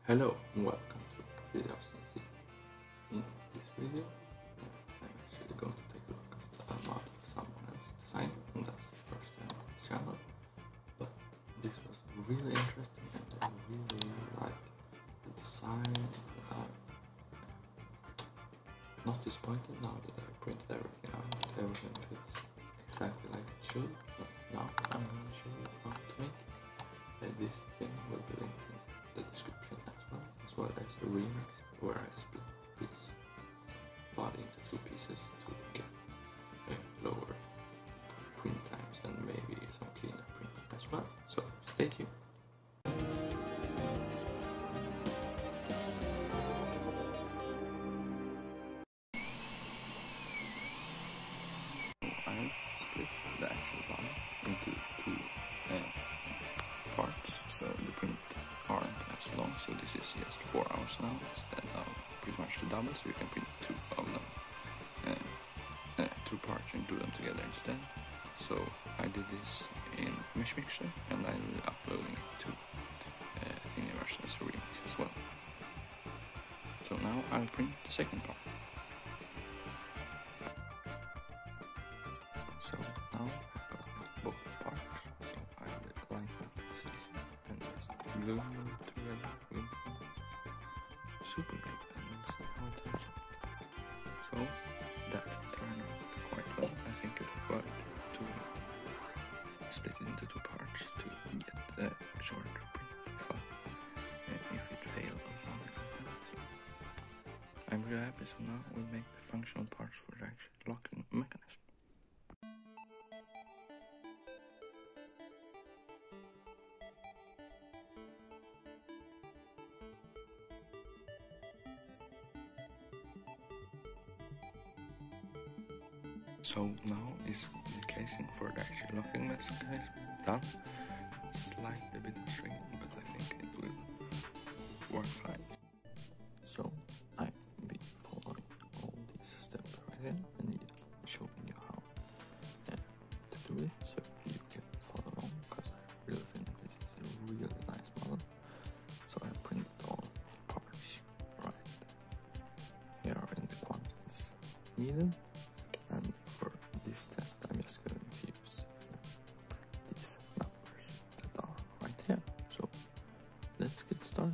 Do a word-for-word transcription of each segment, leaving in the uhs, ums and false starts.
Hello and welcome to Videos and See. In this video, uh, I'm actually going to take a look at a model someone else designed, and that's the first time on this channel. But this was really interesting and I really, really like the design. Uh, not disappointed now that I printed everything out. Everything fits exactly like it should. But now I'm going to show you how to make it. Uh, this thing will be linked in the description as well, as well as a remix where I split this body into two pieces to get uh, lower print times and maybe some cleaner prints as well. So stay tuned. I split the actual body into two uh, parts, so the print aren't as long, so this is just four hours now instead of pretty much the double, so you can print two of them, uh, uh, two parts and do them together instead. So I did this in Mesh Mixer and I will be uploading it to uh, Universal as a remix as well. So now I'll print the second part. So now I've got both parts, so I will line up the season and just glue them together with super glue and we'll see how it turns out. So that turned out quite well. I think it worked to split it into two parts to get a shorter print file uh, if it failed on founding content. So I'm really happy, so now we'll make the functional parts for the actual locking mechanism. So now is the casing for the actual locking mechanism done. Slightly bit of string, but I think it will work fine. So I will be following all these steps right here and showing you how uh, to do it, so you can follow along, because I really think this is a really nice model. So I printed all parts right here in the quantities needed. And for this test, I'm just going to use uh, these numbers that are right here. So let's get started.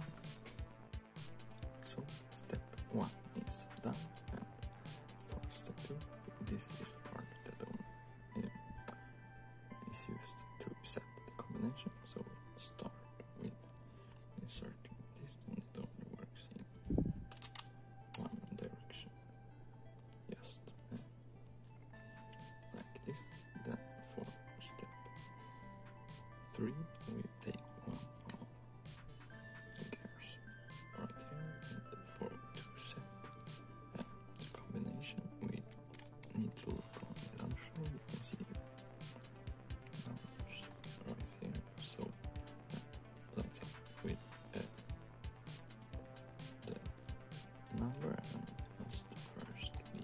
So step one is done, and for step two, this is the part that only uh, is used to set the combination. So let's start with inserting this, and it only works in one direction. Just uh, like this. Then for step three, we take one of the gears right here, and for to set uh, the combination, we need to look on the other side. You can see the numbers right here. So uh, like that, with uh, the number, and as the first we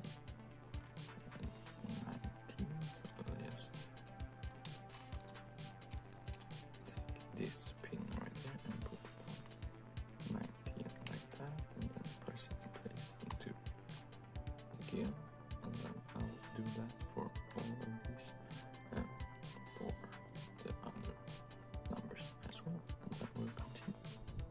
this pin right here and put it on nineteen like that, and then press it in place into the gear, and then I'll do that for all of these and for the other numbers as well, and then we'll continue.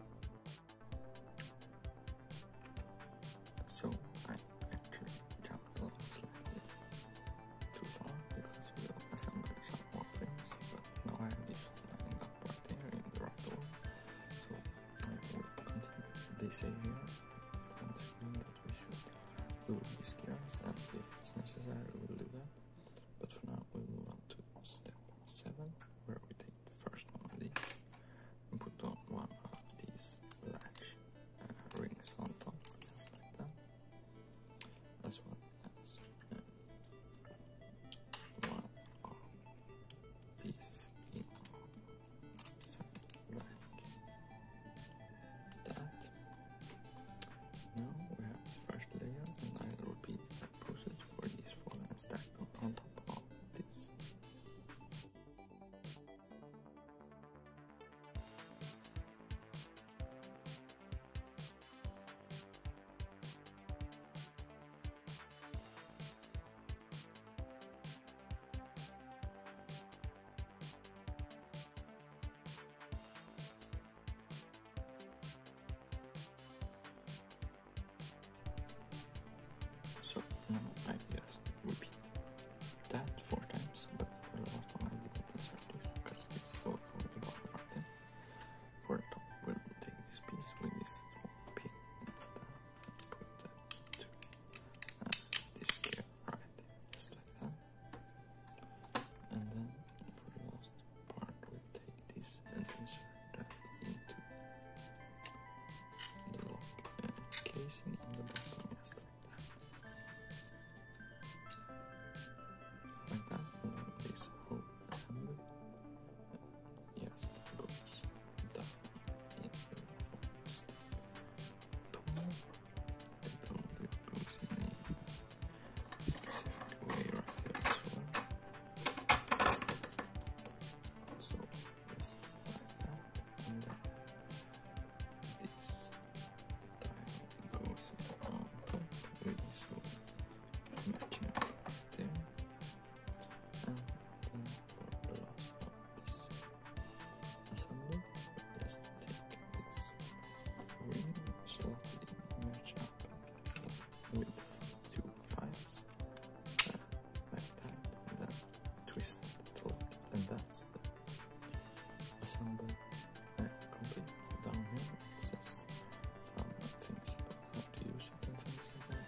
So I actually jumped a little slightly too far because we'll assemble some more things, but now I have this lined up right there in the right order, so I will continue. They say here on the screen that we should glue these gears, and if it's necessary we'll do that, but for now we'll move on to step seven, where we take the first one of these and put on one of these latch uh, rings on top, just like that, as well as uh, one of these in side like that. Now we have the first layer, and I'll repeat that process for these four and stack them missing in the bottom, just like that. Like that, and then this whole assembly just goes down in here on step twelve. It only goes in a specific way right here as well. So just like that, and then this tile goes on top with so matching up right there. And then for the last of this assembly, just take this ring, slot it in, match up with two files, uh, like that, and then twist it, tilt it, and that's the assembly uh, complete. Down here it says some things about how to use it and things like that.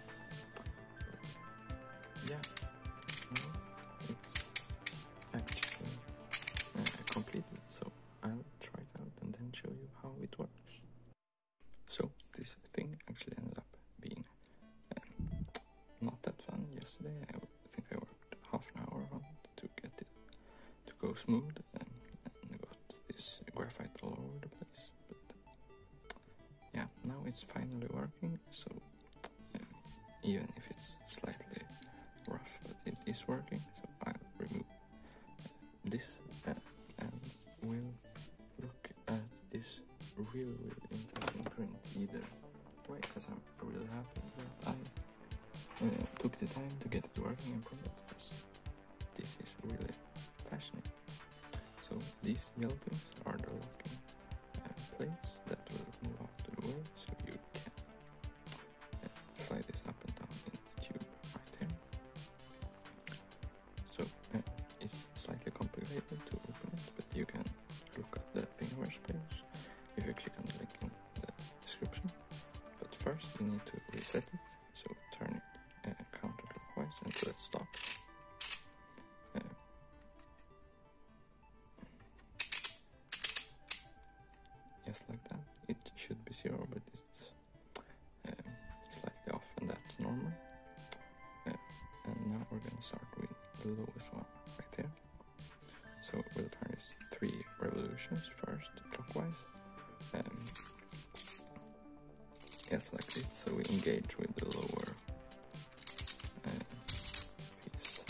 But yeah, now it's actually uh, completed, so I'll try it out and then show you how it works. So this thing actually ended up being um, not that fun yesterday. I think I worked half an hour on it to get it to go smooth, um, and got this graphite all over the place. But yeah, now it's finally working, so um, even if it's slightly rough, but it is working, so I'll remove uh, this uh, and we'll look at this really, really interesting print either way, because I'm really happy that I uh, took the time to get it working and print it, because this is really fascinating. So these yellow things are the locking uh, plates that will move out of the way, so you can uh, slide this up and down in the tube right here. So uh, it's slightly complicated to open it, but you can look at the thingiverse page if you click on the link in the description. But first you need to reset it, so turn it uh, counterclockwise until it stops. Uh, just like that. It should be zero, but it's uh, slightly off, and that's normal. Uh, and now we're going to start with the lowest one right here. So we'll turn this three revolutions first, clockwise. Um, just like this, so we engage with the lower uh, piece.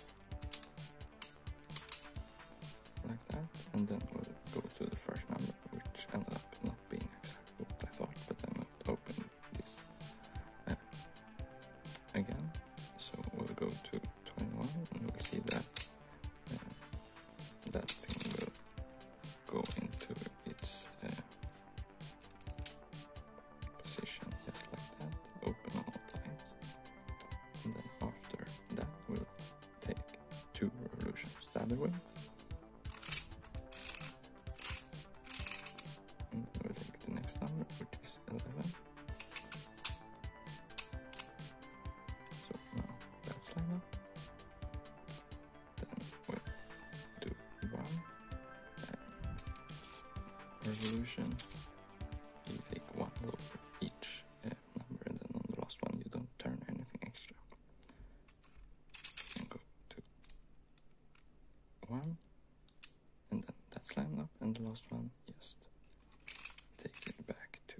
Like that, and then we'll go to the first number, which ended up not being exactly what I thought, but then we'll open this uh, again. So we'll go to twenty-one, and we'll see that uh, that thing will go into its uh, position just like that, open on all sides, and then after that we'll take two revolutions the other way, and we'll take the next number, which is eleven. So now that's lined up. Then we'll do one uh, revolution. You take one lower each uh, number, and then on the last one you don't turn anything extra. And go to one, and then that's lined up, and the last one just take it back to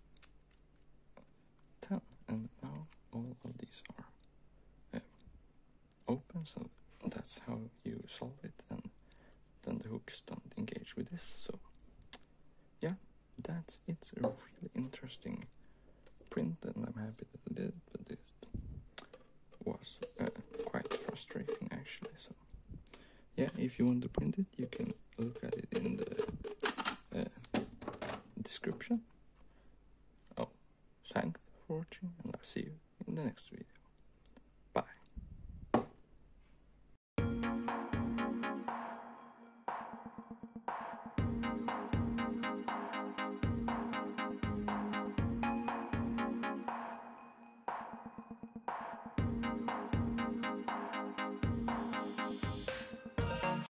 ten. And now all of these are uh, open, so that's how you solve it, and then the hooks don't engage with this. So yeah, that's it. It's a really interesting print, and I'm happy that I did it, but it was uh, quite frustrating actually. So yeah, if you want to print it, you can look at it in the uh, description. Oh, thanks for watching, and I'll see you in the next video.